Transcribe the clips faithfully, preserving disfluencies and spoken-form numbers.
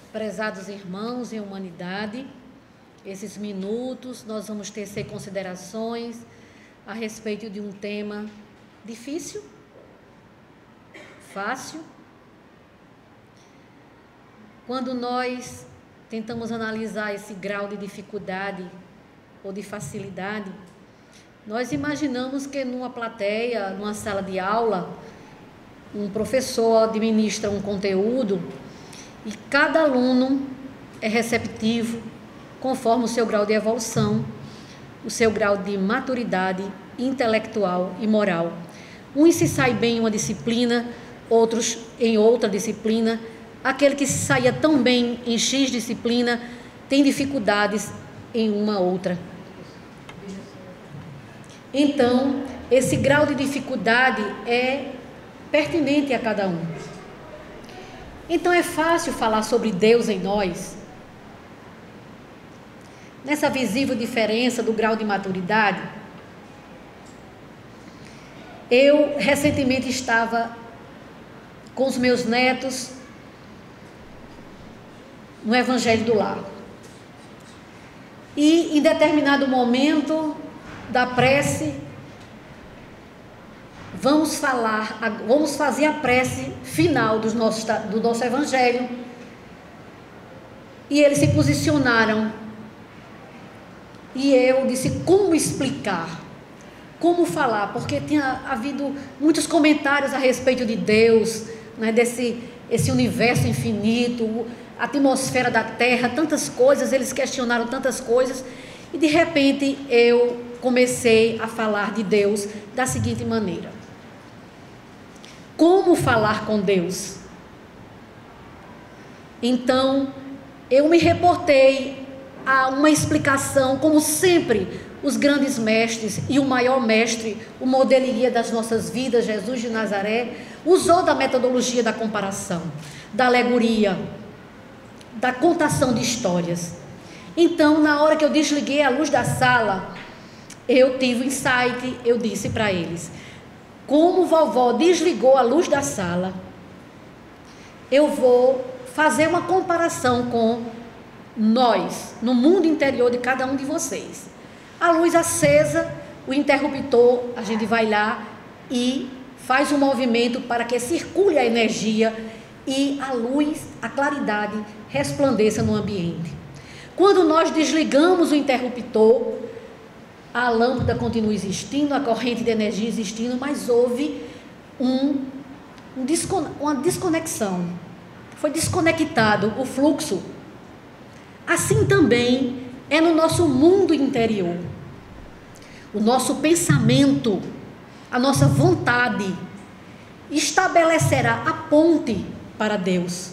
Prezados irmãos em humanidade, esses minutos nós vamos tecer considerações a respeito de um tema difícil, fácil. Quando nós tentamos analisar esse grau de dificuldade ou de facilidade, nós imaginamos que numa plateia, numa sala de aula, um professor administra um conteúdo e cada aluno é receptivo conforme o seu grau de evolução, o seu grau de maturidade intelectual e moral. Uns se saem bem em uma disciplina, outros em outra disciplina. Aquele que se saía tão bem em X disciplina tem dificuldades em uma outra. Então, esse grau de dificuldade é pertinente a cada um. Então é fácil falar sobre Deus em nós, nessa visível diferença do grau de maturidade. Eu recentemente estava com os meus netos no Evangelho do Lar. E em determinado momento da prece, vamos falar, vamos fazer a prece final do nosso, do nosso Evangelho. E eles se posicionaram. E eu disse, como explicar? Como falar? Porque tinha havido muitos comentários a respeito de Deus, né, desse esse universo infinito, a atmosfera da Terra, tantas coisas, eles questionaram tantas coisas. E de repente eu comecei a falar de Deus da seguinte maneira: como falar com Deus? Então, eu me reportei a uma explicação, como sempre, os grandes mestres e o maior mestre, o modelo e guia das nossas vidas, Jesus de Nazaré, usou da metodologia da comparação, da alegoria, da contação de histórias. Então, na hora que eu desliguei a luz da sala, eu tive um insight, eu disse para eles: como vovó desligou a luz da sala, eu vou fazer uma comparação com nós, no mundo interior de cada um de vocês. A luz acesa, o interruptor, a gente vai lá e faz um movimento para que circule a energia e a luz, a claridade, resplandeça no ambiente. Quando nós desligamos o interruptor, a lâmpada continua existindo, a corrente de energia existindo, mas houve um, um descone, uma desconexão. Foi desconectado o fluxo. Assim também é no nosso mundo interior. O nosso pensamento, a nossa vontade, estabelecerá a ponte para Deus.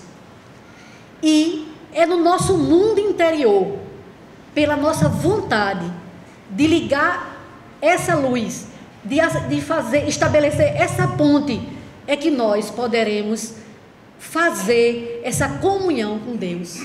E é no nosso mundo interior, pela nossa vontade, de ligar essa luz, de, de fazer, estabelecer essa ponte, é que nós poderemos fazer essa comunhão com Deus.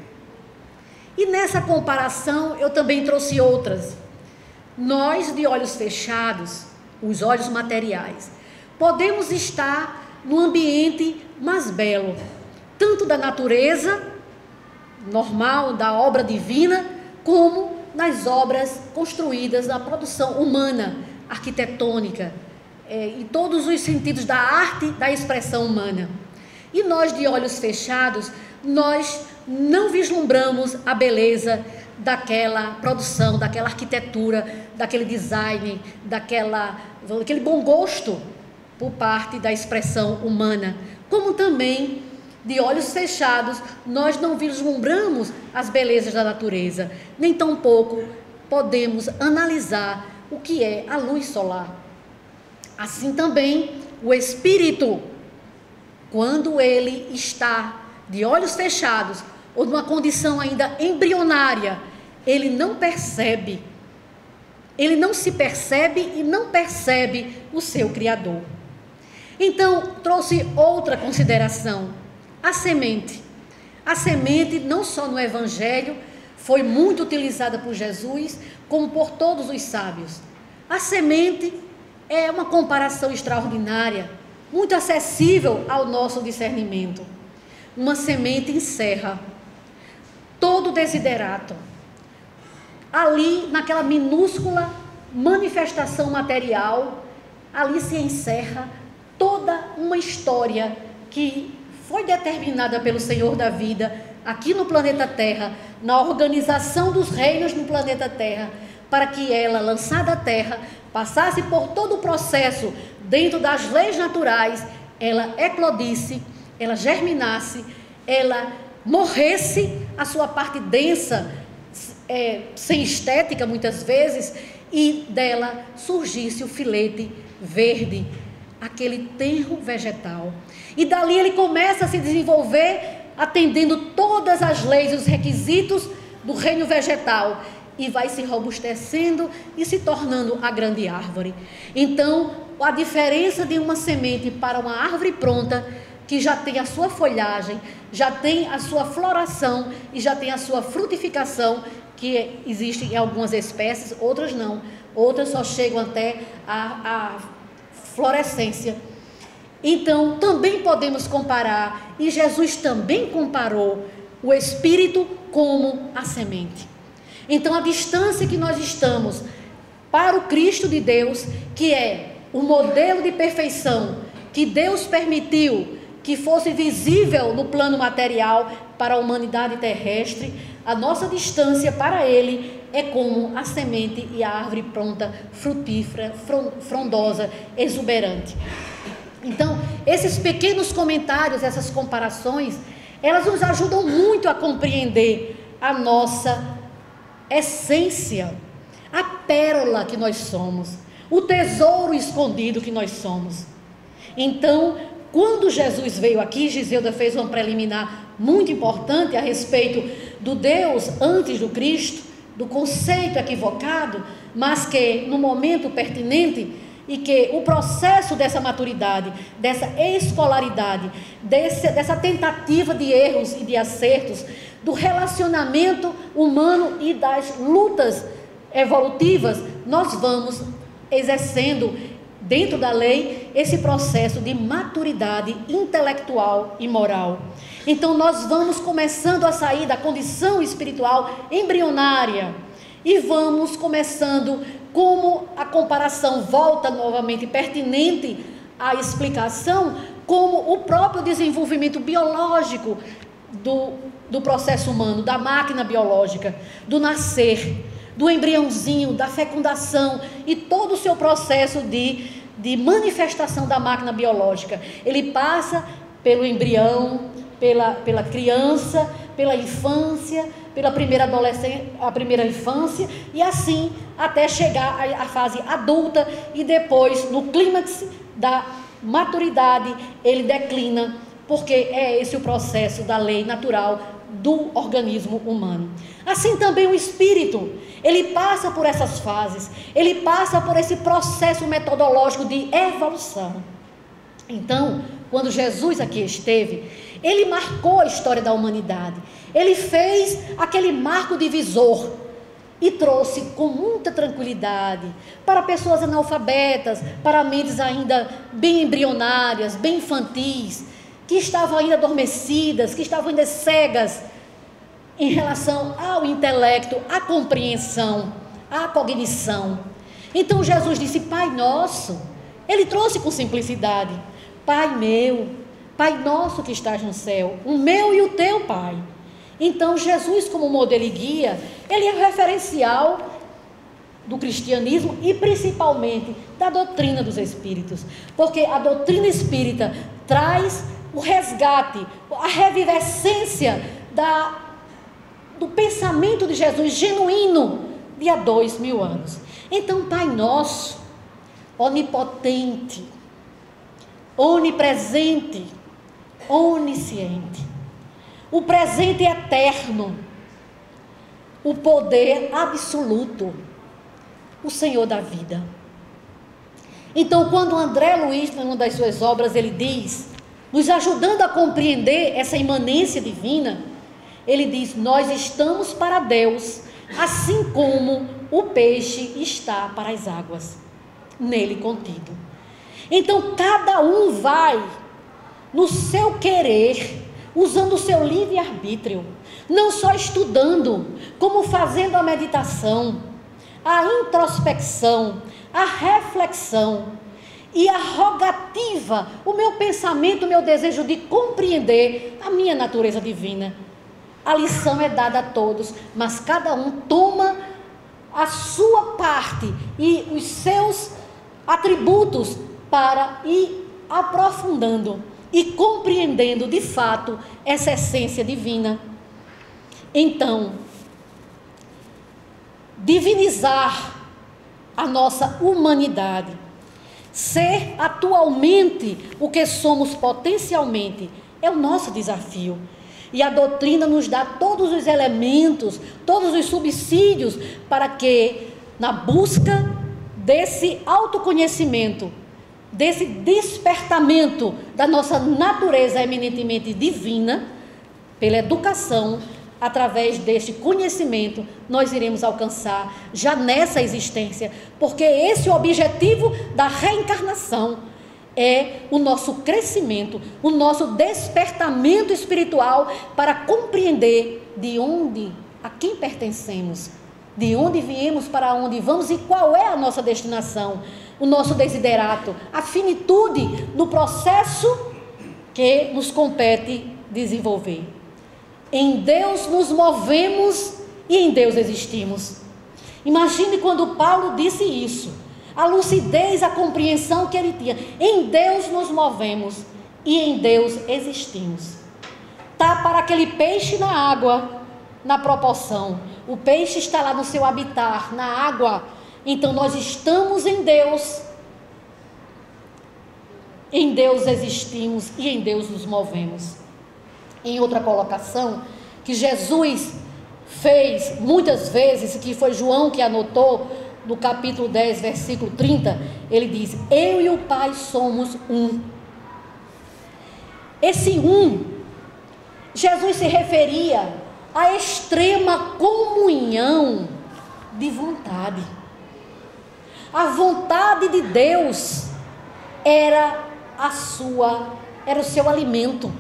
E nessa comparação eu também trouxe outras. Nós, de olhos fechados, os olhos materiais, podemos estar no ambiente mais belo, tanto da natureza normal, da obra divina, como nas obras construídas na produção humana, arquitetônica, é, em todos os sentidos da arte, da expressão humana. E nós, de olhos fechados, nós não vislumbramos a beleza daquela produção, daquela arquitetura, daquele design, daquela, daquele bom gosto por parte da expressão humana. Como também, de olhos fechados, nós não vislumbramos as belezas da natureza, nem tampouco podemos analisar o que é a luz solar. Assim também, o espírito, quando ele está de olhos fechados ou numa condição ainda embrionária, ele não percebe, ele não se percebe e não percebe o seu Criador. Então, trouxe outra consideração: a semente. A semente, não só no Evangelho, foi muito utilizada por Jesus, como por todos os sábios. A semente é uma comparação extraordinária, muito acessível ao nosso discernimento. Uma semente encerra, todo desiderato. Ali, naquela minúscula manifestação material, ali se encerra toda uma história que foi determinada pelo Senhor da vida aqui no planeta Terra, na organização dos reinos no planeta Terra, para que ela, lançada à Terra, passasse por todo o processo dentro das leis naturais, ela eclodisse, ela germinasse, ela morresse a sua parte densa, é, sem estética muitas vezes, e dela surgisse o filete verde, aquele tenro vegetal. E dali ele começa a se desenvolver, atendendo todas as leis e os requisitos do reino vegetal, e vai se robustecendo e se tornando a grande árvore. Então, a diferença de uma semente para uma árvore pronta, que já tem a sua folhagem, já tem a sua floração e já tem a sua frutificação, que existe em algumas espécies, outras não. Outras só chegam até a, a florescência. Então, também podemos comparar, e Jesus também comparou o Espírito como a semente. Então, a distância que nós estamos para o Cristo de Deus, que é o modelo de perfeição que Deus permitiu que fosse visível no plano material para a humanidade terrestre, a nossa distância para Ele é como a semente e a árvore pronta, frutífera, frondosa, exuberante. Então, esses pequenos comentários, essas comparações, elas nos ajudam muito a compreender a nossa essência, a pérola que nós somos, o tesouro escondido que nós somos. Então, quando Jesus veio aqui, Giselda fez uma preliminar muito importante a respeito do Deus antes do Cristo, do conceito equivocado, mas que no momento pertinente, e que o processo dessa maturidade, dessa escolaridade, desse, dessa tentativa de erros e de acertos, do relacionamento humano e das lutas evolutivas, nós vamos exercendo dentro da lei esse processo de maturidade intelectual e moral. Então nós vamos começando a sair da condição espiritual embrionária e vamos começando, como a comparação volta novamente pertinente à explicação, como o próprio desenvolvimento biológico do, do processo humano, da máquina biológica, do nascer, do embriãozinho, da fecundação e todo o seu processo de, de manifestação da máquina biológica. Ele passa pelo embrião, pela, pela criança, pela infância, pela primeira adolescência, a primeira infância, e assim até chegar à, à fase adulta, e depois, no clímax da maturidade, ele declina, porque é esse o processo da lei natural do organismo humano. Assim também o espírito, ele passa por essas fases, ele passa por esse processo metodológico de evolução. Então, quando Jesus aqui esteve, ele marcou a história da humanidade, ele fez aquele marco divisor e trouxe com muita tranquilidade para pessoas analfabetas, para mentes ainda bem embrionárias, bem infantis, que estavam ainda adormecidas, que estavam ainda cegas em relação ao intelecto, à compreensão, à cognição. Então Jesus disse: Pai nosso, ele trouxe com simplicidade: Pai meu, Pai nosso que estás no céu, o meu e o teu Pai. Então Jesus, como modelo e guia, ele é o referencial do cristianismo e principalmente da doutrina dos espíritos, porque a doutrina espírita traz o resgate, a revivescência da, do pensamento de Jesus genuíno de há dois mil anos. Então, Pai nosso, onipotente, onipresente, onisciente, o presente eterno, o poder absoluto, o Senhor da vida. Então, quando André Luiz, em uma das suas obras, ele diz, nos ajudando a compreender essa imanência divina, ele diz: nós estamos para Deus, assim como o peixe está para as águas, nele contido. Então, cada um vai no seu querer, usando o seu livre-arbítrio, não só estudando, como fazendo a meditação, a introspecção, a reflexão e a rogativa, o meu pensamento, o meu desejo de compreender a minha natureza divina. A lição é dada a todos, mas cada um toma a sua parte e os seus atributos para ir aprofundando e compreendendo de fato essa essência divina. Então, divinizar a nossa humanidade, ser atualmente o que somos potencialmente, é o nosso desafio. E a doutrina nos dá todos os elementos, todos os subsídios para que, na busca desse autoconhecimento, desse despertamento da nossa natureza eminentemente divina, pela educação, através deste conhecimento, nós iremos alcançar já nessa existência, porque esse é o objetivo da reencarnação, é o nosso crescimento, o nosso despertamento espiritual para compreender de onde, a quem pertencemos, de onde viemos, para onde vamos e qual é a nossa destinação, o nosso desiderato, a finitude do processo que nos compete desenvolver. Em Deus nos movemos e em Deus existimos. Imagine quando Paulo disse isso, a lucidez, a compreensão que ele tinha. Em Deus nos movemos e em Deus existimos. Tá para aquele peixe na água, na proporção. O peixe está lá no seu habitat, na água. Então nós estamos em Deus. Em Deus existimos e em Deus nos movemos. Em outra colocação, que Jesus fez muitas vezes, que foi João que anotou, no capítulo dez, versículo trinta, ele diz: eu e o Pai somos um. Esse um, Jesus se referia à extrema comunhão de vontade. A vontade de Deus era a sua, era o seu alimento.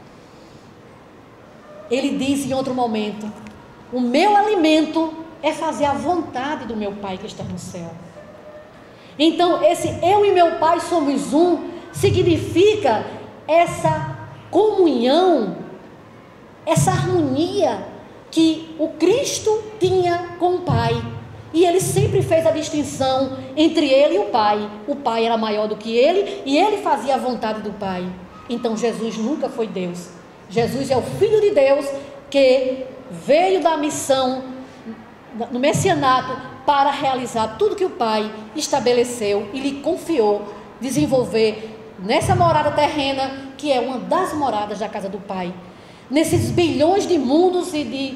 Ele diz em outro momento: o meu alimento é fazer a vontade do meu Pai que está no céu. Então, esse eu e meu Pai somos um, significa essa comunhão, essa harmonia que o Cristo tinha com o Pai. E ele sempre fez a distinção entre ele e o Pai. O Pai era maior do que ele e ele fazia a vontade do Pai. Então, Jesus nunca foi Deus. Jesus é o Filho de Deus que veio da missão no messianato para realizar tudo que o Pai estabeleceu e lhe confiou desenvolver nessa morada terrena, que é uma das moradas da casa do Pai. Nesses bilhões de mundos e de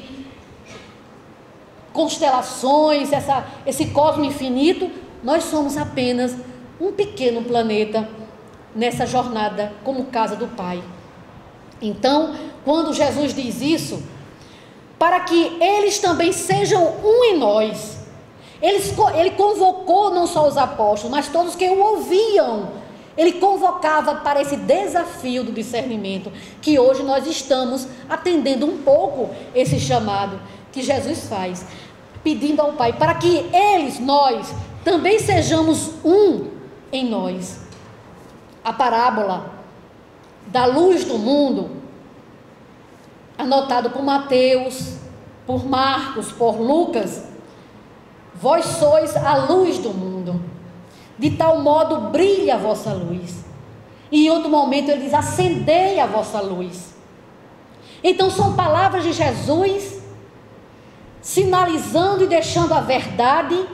constelações, essa, esse cosmo infinito, nós somos apenas um pequeno planeta nessa jornada como casa do Pai. Então, quando Jesus diz isso, para que eles também sejam um em nós, eles, ele convocou não só os apóstolos, mas todos que o ouviam. Ele convocava para esse desafio do discernimento, que hoje nós estamos atendendo um pouco esse chamado que Jesus faz, pedindo ao Pai, para que eles, nós, também sejamos um em nós. A parábola da luz do mundo, anotado por Mateus, por Marcos, por Lucas: vós sois a luz do mundo, de tal modo brilha a vossa luz. E em outro momento ele diz: acendei a vossa luz. Então são palavras de Jesus sinalizando e deixando a verdade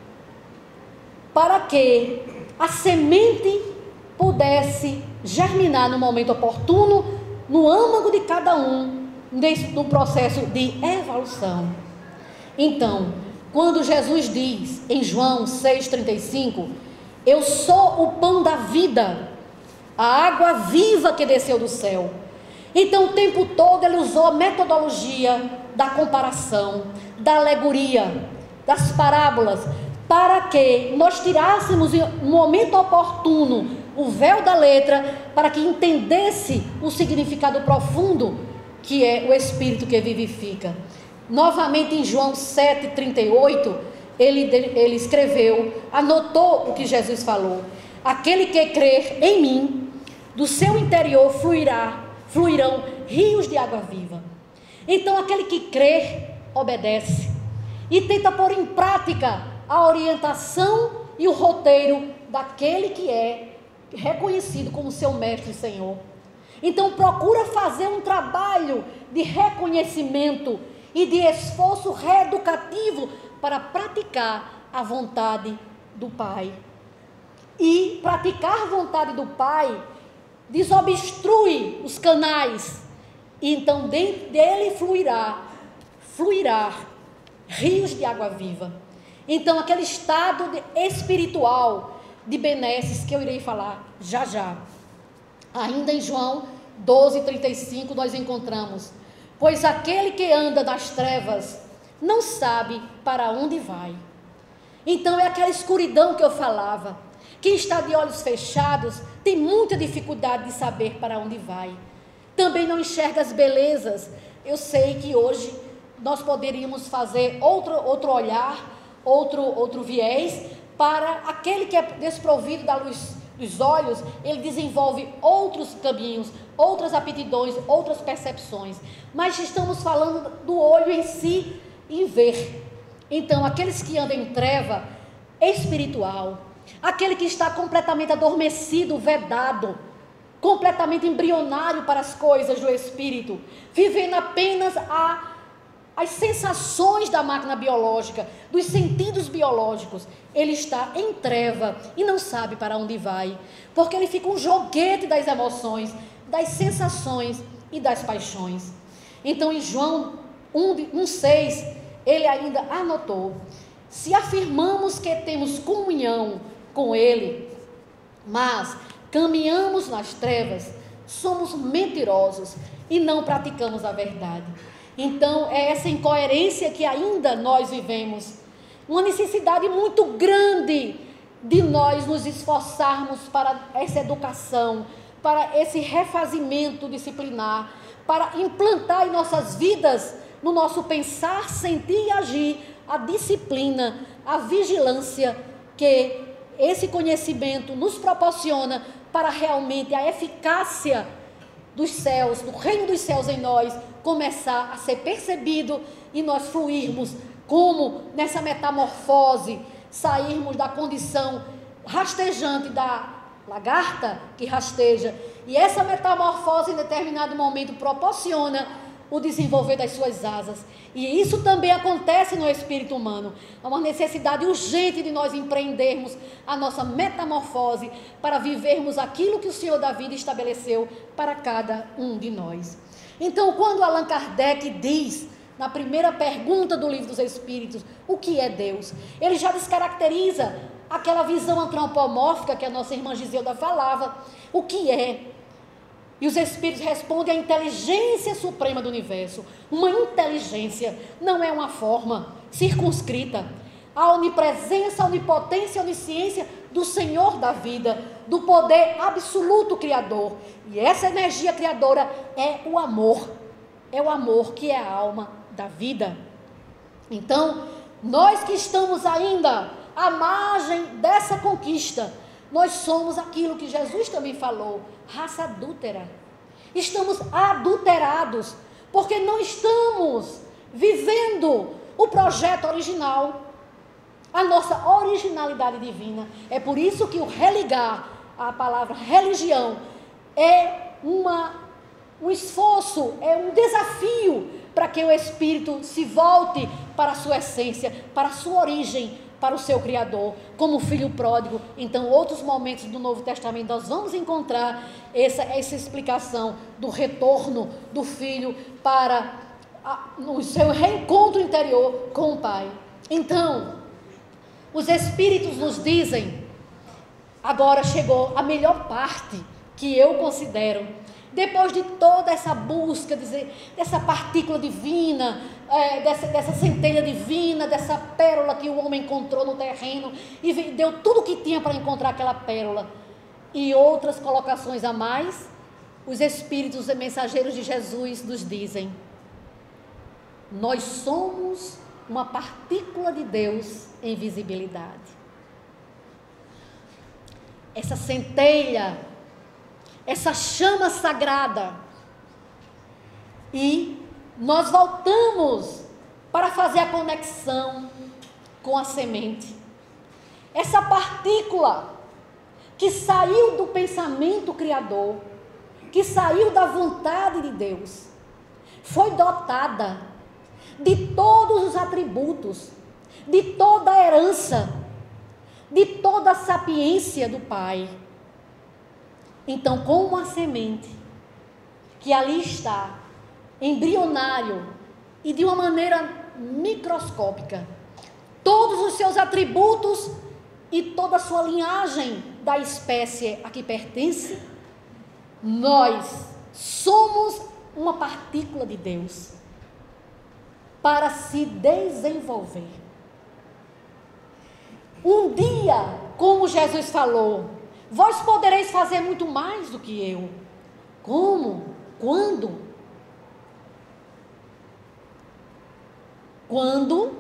para que a semente pudesse germinar no momento oportuno, no âmago de cada um, no processo de evolução. Então, quando Jesus diz em João seis, trinta e cinco, eu sou o pão da vida, a água viva que desceu do céu. Então o tempo todo ele usou a metodologia da comparação, da alegoria, das parábolas, para que nós tirássemos no momento oportuno o véu da letra, para que entendesse o significado profundo que é o Espírito que vivifica. Novamente em João sete, trinta e oito, ele, ele escreveu, anotou o que Jesus falou: aquele que crer em mim, do seu interior fluirá, fluirão rios de água viva. Então aquele que crer, obedece e tenta pôr em prática a orientação e o roteiro daquele que é reconhecido como seu mestre e Senhor. Então procura fazer um trabalho de reconhecimento e de esforço reeducativo para praticar a vontade do Pai. E praticar a vontade do Pai desobstrui os canais, e então dele fluirá, fluirá rios de água viva. Então aquele estado de, espiritual de benesses que eu irei falar já já. Ainda em João doze, trinta e cinco nós encontramos: pois aquele que anda nas trevas não sabe para onde vai. Então é aquela escuridão que eu falava. Quem está de olhos fechados tem muita dificuldade de saber para onde vai. Também não enxerga as belezas. Eu sei que hoje nós poderíamos fazer outro, outro olhar, outro, outro viés, para aquele que é desprovido da luz dos olhos. Ele desenvolve outros caminhos, outras aptidões, outras percepções. Mas estamos falando do olho em si, em ver. Então, aqueles que andam em treva espiritual, aquele que está completamente adormecido, vedado, completamente embrionário para as coisas do Espírito, vivendo apenas a, as sensações da máquina biológica, dos sentidos biológicos, ele está em treva e não sabe para onde vai, porque ele fica um joguete das emoções, das sensações e das paixões. Então em João um, seis, ele ainda anotou: se afirmamos que temos comunhão com ele, mas caminhamos nas trevas, somos mentirosos e não praticamos a verdade. Então é essa incoerência que ainda nós vivemos, uma necessidade muito grande de nós nos esforçarmos para essa educação, para esse refazimento disciplinar, para implantar em nossas vidas, no nosso pensar, sentir e agir, a disciplina, a vigilância que esse conhecimento nos proporciona para realmente a eficácia dos céus, do reino dos céus em nós, começar a ser percebido e nós fluirmos como nessa metamorfose, sairmos da condição rastejante da lagarta que rasteja, e essa metamorfose em determinado momento proporciona o desenvolver das suas asas. E isso também acontece no espírito humano. Há uma necessidade urgente de nós empreendermos a nossa metamorfose para vivermos aquilo que o Senhor da vida estabeleceu para cada um de nós. Então, quando Allan Kardec diz, na primeira pergunta do Livro dos Espíritos, o que é Deus, ele já descaracteriza aquela visão antropomórfica que a nossa irmã Giselda falava. O que é? E os Espíritos respondem: a inteligência suprema do universo. Uma inteligência, não é uma forma circunscrita. A onipresença, a onipotência, a onisciência do Senhor da vida, do poder absoluto criador. E essa energia criadora é o amor. É o amor que é a alma da vida. Então, nós que estamos ainda à margem dessa conquista, nós somos aquilo que Jesus também falou: raça adúltera. Estamos adulterados, porque não estamos vivendo o projeto original, a nossa originalidade divina. É por isso que o religar, a palavra religião, é uma, um esforço, é um desafio para que o Espírito se volte para a sua essência, para a sua origem, para o seu Criador, como filho pródigo. Então, outros momentos do Novo Testamento nós vamos encontrar essa, essa explicação do retorno do filho para a, o seu reencontro interior com o Pai. Então, os Espíritos nos dizem, agora chegou a melhor parte que eu considero, depois de toda essa busca, dizer, dessa partícula divina, é, dessa, dessa centelha divina, dessa pérola que o homem encontrou no terreno, e deu tudo o que tinha para encontrar aquela pérola. e outras colocações a mais, os espíritos mensageiros de Jesus nos dizem: nós somos uma partícula de Deus em visibilidade. Essa centelha, essa chama sagrada. E nós voltamos para fazer a conexão com a semente. Essa partícula que saiu do pensamento criador, que saiu da vontade de Deus, foi dotada de todos os atributos, de toda a herança, de toda a sapiência do Pai. Então, como a semente que ali está, embrionário e de uma maneira microscópica, todos os seus atributos e toda a sua linhagem da espécie a que pertence, nós somos uma partícula de Deus para se desenvolver. Um dia, como Jesus falou, vós podereis fazer muito mais do que eu. Como? Quando? Quando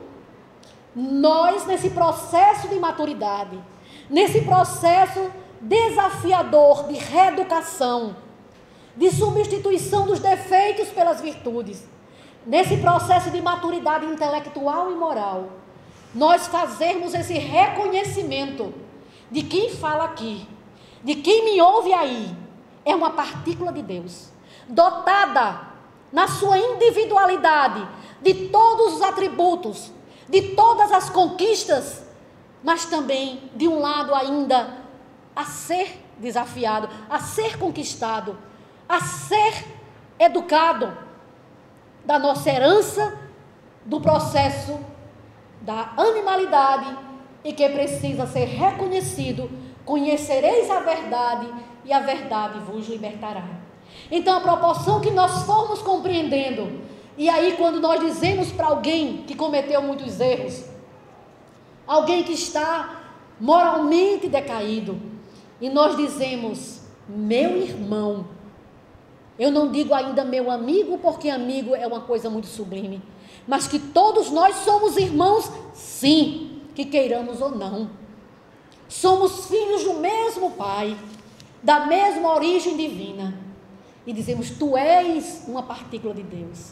nós, nesse processo de maturidade, nesse processo desafiador de reeducação, de substituição dos defeitos pelas virtudes, nesse processo de maturidade intelectual e moral, nós fazermos esse reconhecimento de quem fala aqui, de quem me ouve aí, é uma partícula de Deus, dotada na sua individualidade de todos os atributos, de todas as conquistas, mas também de um lado ainda a ser desafiado, a ser conquistado, a ser educado da nossa herança, do processo da animalidade e que precisa ser reconhecido. Conhecereis a verdade e a verdade vos libertará. Então, a proporção que nós formos compreendendo, e aí quando nós dizemos para alguém que cometeu muitos erros, alguém que está moralmente decaído, e nós dizemos, meu irmão, eu não digo ainda meu amigo, porque amigo é uma coisa muito sublime, mas que todos nós somos irmãos, sim, que queiramos ou não. Somos filhos do mesmo Pai, da mesma origem divina. E dizemos, tu és uma partícula de Deus.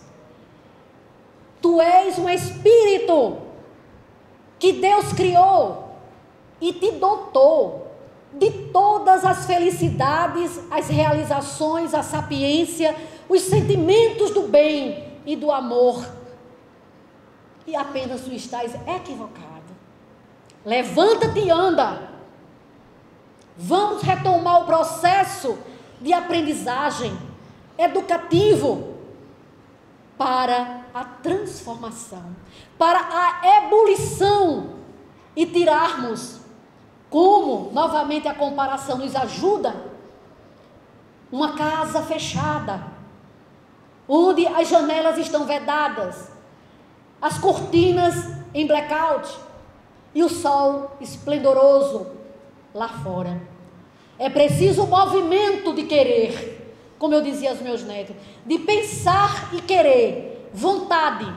Tu és um espírito que Deus criou e te dotou de todas as felicidades, as realizações, a sapiência, os sentimentos do bem e do amor. E apenas tu estás equivocado. Levanta-te e anda. Vamos retomar o processo de aprendizagem educativo para a transformação, para a ebulição e tirarmos, como novamente a comparação nos ajuda, uma casa fechada, onde as janelas estão vedadas, as cortinas em blackout e o sol esplendoroso lá fora. É preciso um movimento de querer, como eu dizia aos meus netos, de pensar e querer, vontade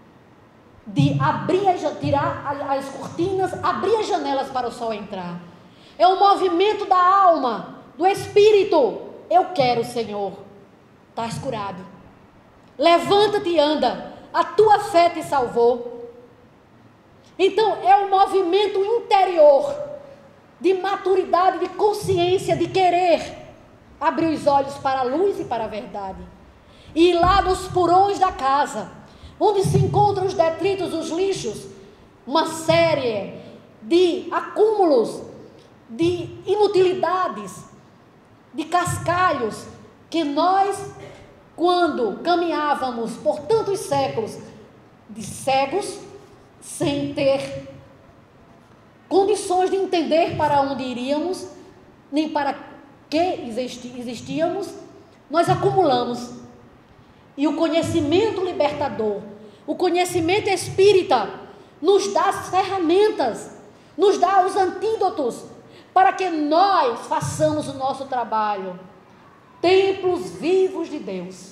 de abrir, tirar as cortinas, abrir as janelas para o sol entrar. É um movimento da alma, do espírito. Eu quero, Senhor. Estás curado. Levanta-te e anda. A tua fé te salvou. Então, é um movimento interior de maturidade, de consciência, de querer abrir os olhos para a luz e para a verdade. E ir lá nos porões da casa, onde se encontram os detritos, os lixos, uma série de acúmulos, de inutilidades, de cascalhos, que nós, quando caminhávamos por tantos séculos, de cegos, sem ter condições de entender para onde iríamos, nem para que existíamos, nós acumulamos. E o conhecimento libertador, o conhecimento espírita, nos dá as ferramentas, nos dá os antídotos para que nós façamos o nosso trabalho. Templos vivos de Deus.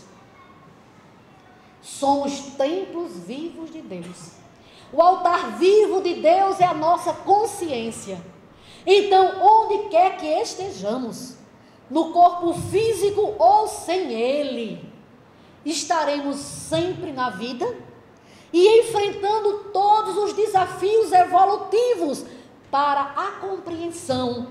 Somos templos vivos de Deus. O altar vivo de Deus é a nossa consciência. Então, onde quer que estejamos, no corpo físico ou sem ele, estaremos sempre na vida e enfrentando todos os desafios evolutivos para a compreensão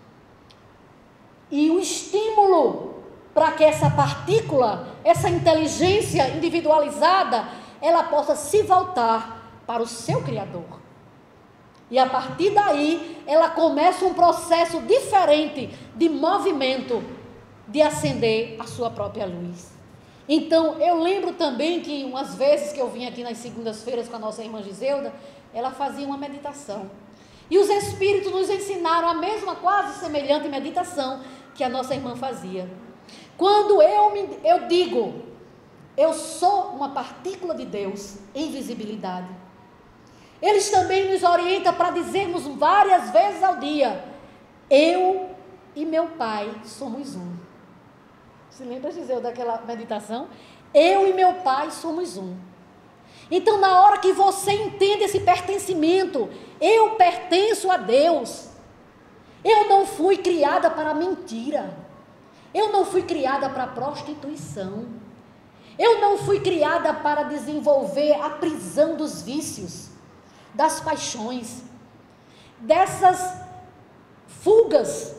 e o estímulo para que essa partícula, essa inteligência individualizada, ela possa se voltar para o seu Criador. E a partir daí, ela começa um processo diferente de movimento, de acender a sua própria luz. Então, eu lembro também que umas vezes que eu vim aqui nas segundas-feiras com a nossa irmã Giselda, ela fazia uma meditação. E os Espíritos nos ensinaram a mesma, quase semelhante meditação que a nossa irmã fazia. Quando eu, me, eu digo, eu sou uma partícula de Deus em visibilidade, eles também nos orientam para dizermos várias vezes ao dia, eu e meu Pai somos um. Você lembra, Gisele, daquela meditação? Eu e meu Pai somos um. Então, na hora que você entende esse pertencimento, eu pertenço a Deus. Eu não fui criada para mentira. Eu não fui criada para prostituição. Eu não fui criada para desenvolver a prisão dos vícios, das paixões, dessas fugas.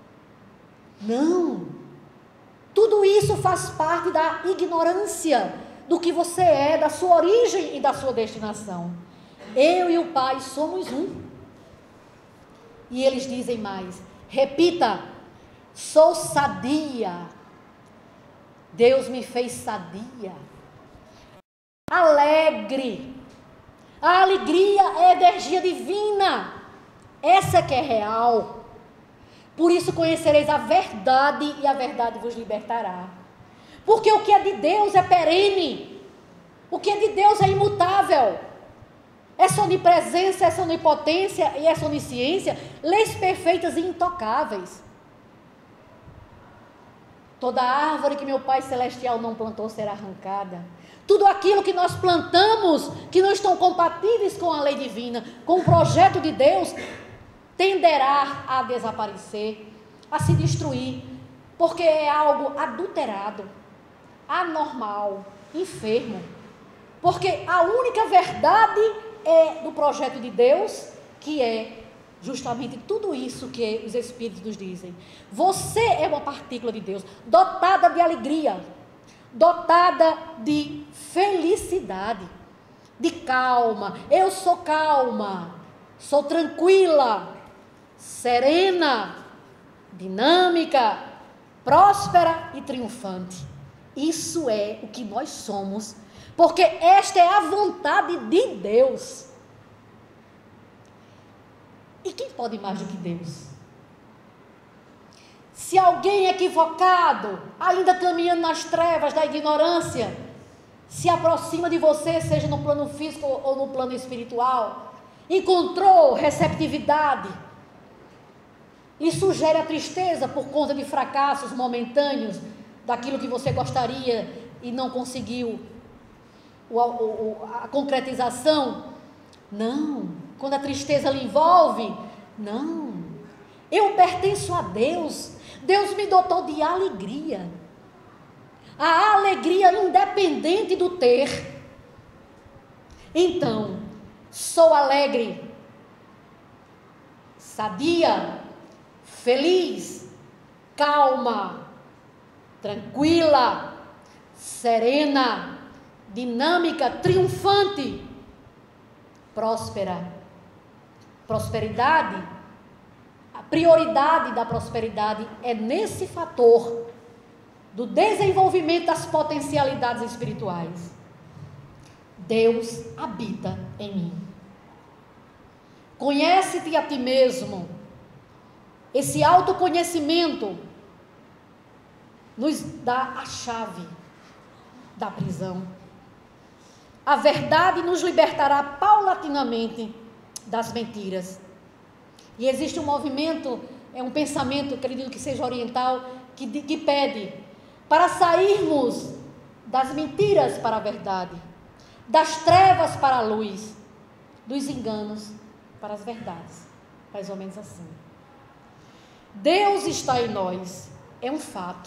Não. Tudo isso faz parte da ignorância do que você é, da sua origem e da sua destinação. Eu e o Pai somos um. E eles dizem mais, repita, sou sadia. Deus me fez sadia, alegre. A alegria é energia divina, essa que é real. Por isso conhecereis a verdade e a verdade vos libertará. Porque o que é de Deus é perene, o que é de Deus é imutável. Essa onipresença, essa onipotência e essa onisciência, leis perfeitas e intocáveis. Toda árvore que meu Pai Celestial não plantou será arrancada. Tudo aquilo que nós plantamos, que não estão compatíveis com a lei divina, com o projeto de Deus, tenderá a desaparecer, a se destruir, porque é algo adulterado, anormal, enfermo. Porque a única verdade é do projeto de Deus, que é justamente tudo isso que os Espíritos nos dizem. Você é uma partícula de Deus, dotada de alegria, dotada de felicidade, de calma. Eu sou calma, sou tranquila, serena, dinâmica, próspera e triunfante. Isso é o que nós somos, porque esta é a vontade de Deus. E quem pode mais do que Deus? Se alguém equivocado, ainda caminhando nas trevas da ignorância, se aproxima de você, seja no plano físico ou no plano espiritual, encontrou receptividade, lhe sugere a tristeza por conta de fracassos momentâneos, daquilo que você gostaria e não conseguiu o, o, a concretização. Não, quando a tristeza lhe envolve, não, eu pertenço a Deus. Deus me dotou de alegria, a alegria independente do ter. Então, sou alegre, sadia, feliz, calma, tranquila, serena, dinâmica, triunfante, próspera. Prosperidade, a prioridade da prosperidade é nesse fator do desenvolvimento das potencialidades espirituais. Deus habita em mim. Conhece-te a ti mesmo. Esse autoconhecimento nos dá a chave da prisão. A verdade nos libertará paulatinamente das mentiras. E existe um movimento é um pensamento, acredito que seja oriental, que, que pede para sairmos das mentiras para a verdade, das trevas para a luz, dos enganos para as verdades. Mais ou menos assim. Deus está em nós, é um fato.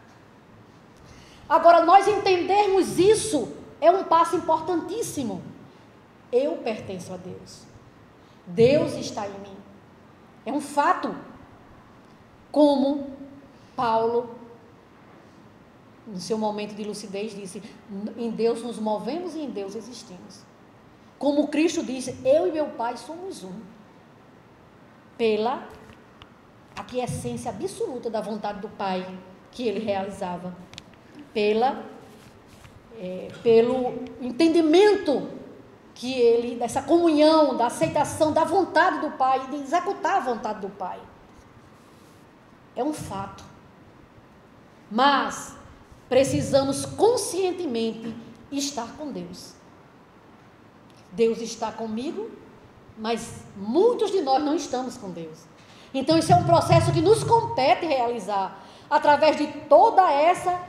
Agora, nós entendermos isso é um passo importantíssimo. Eu pertenço a Deus. Deus está em mim. É um fato. Como Paulo, no seu momento de lucidez, disse: em Deus nos movemos e em Deus existimos. Como Cristo disse: eu e meu Pai somos um. Pela aquiescência absoluta da vontade do Pai que ele realizava. Pela, é, pelo entendimento que ele, dessa comunhão, da aceitação da vontade do Pai, de executar a vontade do Pai. É um fato. Mas precisamos conscientemente estar com Deus. Deus está comigo, mas muitos de nós não estamos com Deus. Então isso é um processo que nos compete realizar, através de toda essa,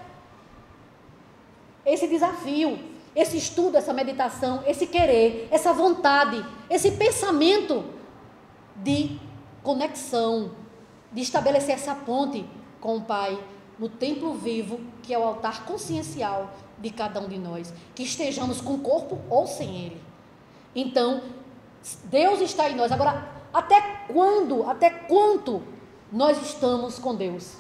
esse desafio, esse estudo, essa meditação, esse querer, essa vontade, esse pensamento de conexão, de estabelecer essa ponte com o Pai, no templo vivo, que é o altar consciencial de cada um de nós, que estejamos com o corpo ou sem ele. Então, Deus está em nós. Agora, até quando, até quanto nós estamos com Deus?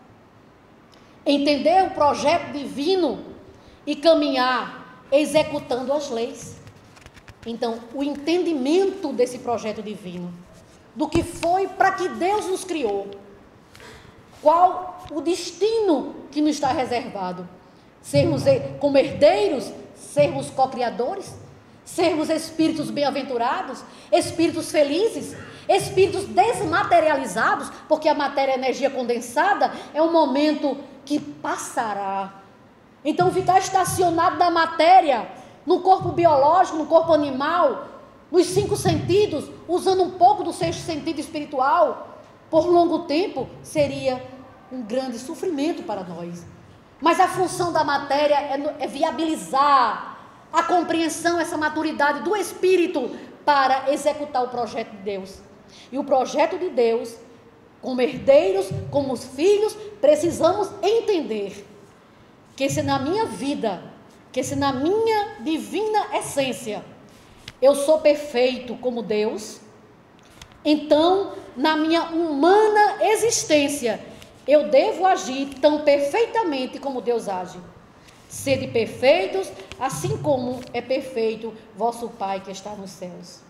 Entender o projeto divino e caminhar executando as leis. Então, o entendimento desse projeto divino, do que foi para que Deus nos criou, qual o destino que nos está reservado, sermos como herdeiros, sermos co-criadores, sermos espíritos bem-aventurados, espíritos felizes, espíritos desmaterializados, porque a matéria, a energia condensada, é um momento que passará. Então, ficar estacionado na matéria, no corpo biológico, no corpo animal, nos cinco sentidos, usando um pouco do sexto sentido espiritual, por longo tempo, seria um grande sofrimento para nós. Mas a função da matéria é, é viabilizar a compreensão, essa maturidade do Espírito para executar o projeto de Deus. E o projeto de Deus, como herdeiros, como os filhos, precisamos entender que se na minha vida, que se na minha divina essência, eu sou perfeito como Deus, então, na minha humana existência, eu devo agir tão perfeitamente como Deus age. Sede perfeitos, assim como é perfeito vosso Pai que está nos céus.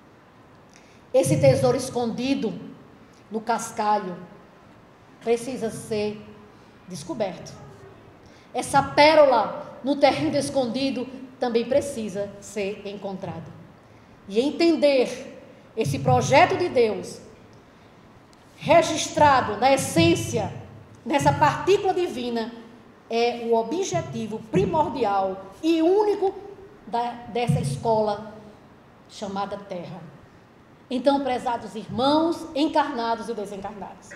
Esse tesouro escondido no cascalho precisa ser descoberto. Essa pérola no terreno escondido também precisa ser encontrada. E entender esse projeto de Deus, registrado na essência, nessa partícula divina, é o objetivo primordial e único da, dessa escola chamada Terra. Então, prezados irmãos, encarnados e desencarnados,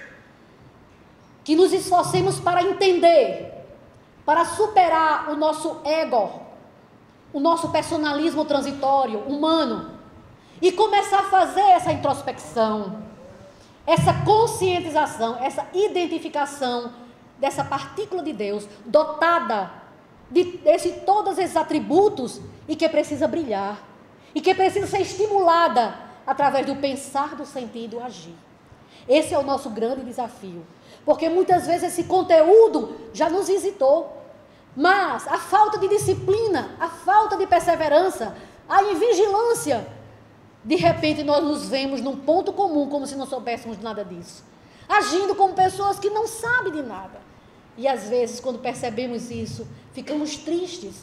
que nos esforcemos para entender, para superar o nosso ego, o nosso personalismo transitório, humano, e começar a fazer essa introspecção, essa conscientização, essa identificação dessa partícula de Deus, dotada de, de todos esses atributos, e que precisa brilhar, e que precisa ser estimulada através do pensar, do sentir e do agir. Esse é o nosso grande desafio, porque muitas vezes esse conteúdo já nos visitou, mas a falta de disciplina, a falta de perseverança, a invigilância, de repente nós nos vemos num ponto comum, como se não soubéssemos nada disso, agindo como pessoas que não sabem de nada. E às vezes, quando percebemos isso, ficamos tristes.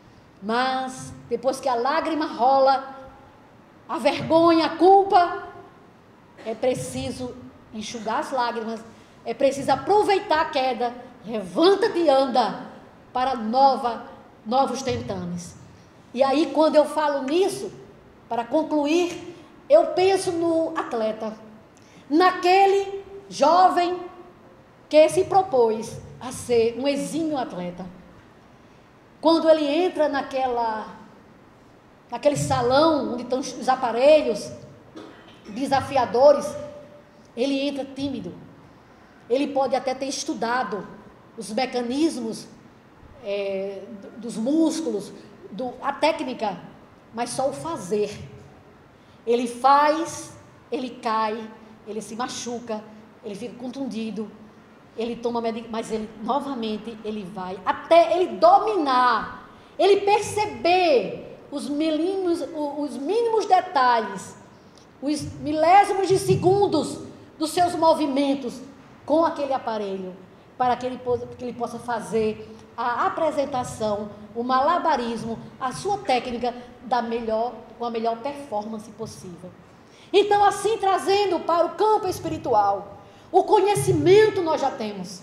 Mas depois que a lágrima rola, a vergonha, a culpa, é preciso enxugar as lágrimas, é preciso aproveitar a queda, levanta-te e anda para nova, novos tentames. E aí, quando eu falo nisso, para concluir, eu penso no atleta, naquele jovem que se propôs a ser um exímio atleta. Quando ele entra naquela, naquele salão onde estão os aparelhos desafiadores, ele entra tímido. Ele pode até ter estudado os mecanismos é, dos músculos, do, a técnica, mas só o fazer. Ele faz, ele cai, ele se machuca, ele fica contundido, ele toma medicação, mas ele novamente ele vai, até ele dominar, ele perceber os mínimos, os mínimos detalhes, os milésimos de segundos dos seus movimentos com aquele aparelho, para que ele, que ele possa fazer a apresentação, o malabarismo, a sua técnica da melhor, com a melhor performance possível. Então, assim, trazendo para o campo espiritual, o conhecimento nós já temos.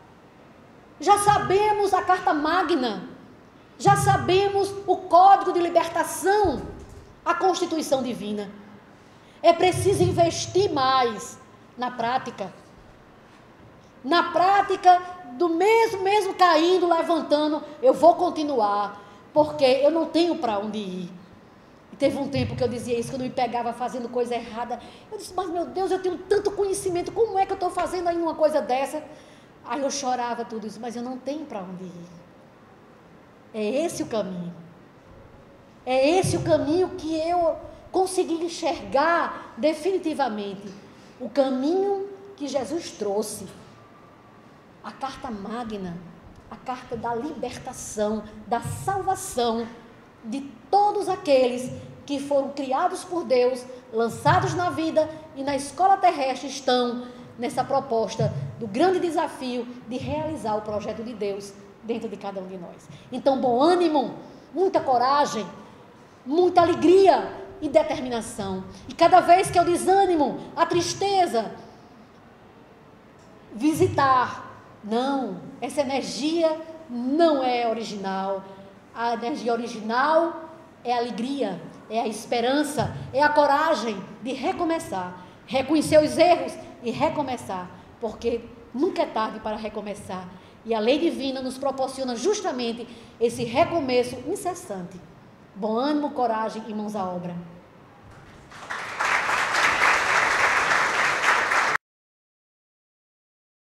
Já sabemos a carta magna, já sabemos o código de libertação, a Constituição Divina. É preciso investir mais na prática. Na prática, do mesmo, mesmo caindo, levantando, eu vou continuar, porque eu não tenho para onde ir. E teve um tempo que eu dizia isso, quando eu me pegava fazendo coisa errada. Eu disse, mas meu Deus, eu tenho tanto conhecimento, como é que eu estou fazendo aí uma coisa dessa? Aí eu chorava tudo isso, mas eu não tenho para onde ir. É esse o caminho. É esse o caminho que eu consegui enxergar definitivamente. O caminho que Jesus trouxe. A carta magna, a carta da libertação, da salvação de todos aqueles que foram criados por Deus, lançados na vida e na escola terrestre, estão nessa proposta do grande desafio de realizar o projeto de Deus dentro de cada um de nós. Então, bom ânimo, muita coragem, muita alegria e determinação. E cada vez que o desânimo, a tristeza visitar, não, essa energia não é original. A energia original é a alegria, é a esperança, é a coragem de recomeçar, reconhecer os erros e recomeçar, porque nunca é tarde para recomeçar. E a lei divina nos proporciona justamente esse recomeço incessante. Bom ânimo, coragem e mãos à obra.